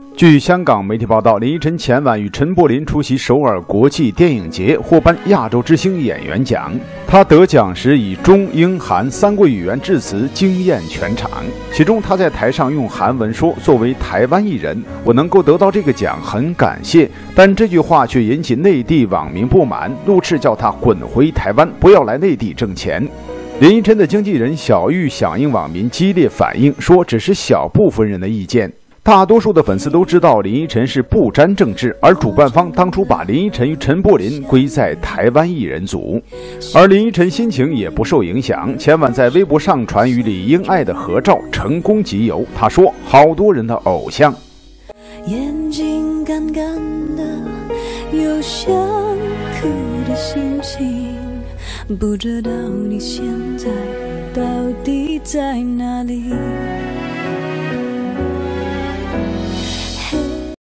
据香港媒体报道，林依晨前晚与陈柏霖出席首尔国际电影节，获颁亚洲之星演员奖。他得奖时以中英韩3国语言致辞，惊艳全场。其中他在台上用韩文说：“作为台湾艺人，我能够得到这个奖很感谢。”但这句话却引起内地网民不满，怒斥叫他滚回台湾，不要来内地挣钱。林依晨的经纪人小玉响应网民激烈反应，说只是小部分人的意见。大多数的粉丝都知道林依晨是不沾政治，而主办方当初把林依晨与陈柏霖归在台湾艺人组，而林依晨心情也不受影响，前晚在微博上传与李英爱的合照，成功集邮。他说：“好多人的偶像。” 眼睛干干的，有想哭的心情，不知道你现在到底在哪里。